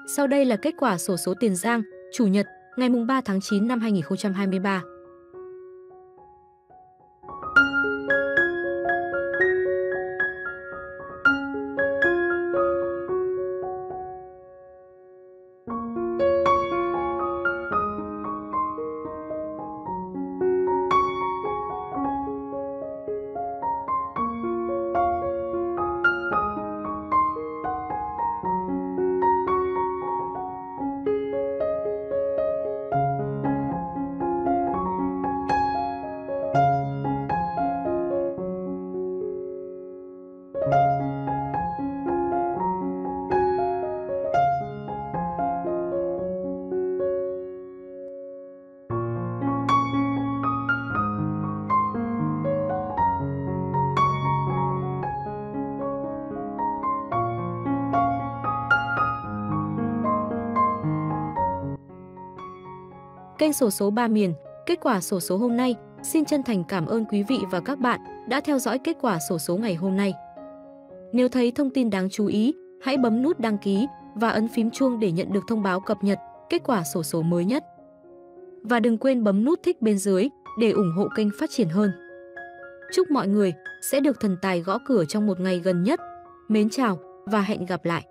Sau đây là kết quả xổ số Tiền Giang, Chủ nhật, ngày 3 tháng 9 năm 2023. Kênh xổ số Ba Miền, kết quả xổ số hôm nay. Xin chân thành cảm ơn quý vị và các bạn đã theo dõi kết quả xổ số ngày hôm nay. Nếu thấy thông tin đáng chú ý, hãy bấm nút đăng ký và ấn phím chuông để nhận được thông báo cập nhật kết quả xổ số mới nhất. Và đừng quên bấm nút thích bên dưới để ủng hộ kênh phát triển hơn. Chúc mọi người sẽ được thần tài gõ cửa trong một ngày gần nhất. Mến chào và hẹn gặp lại!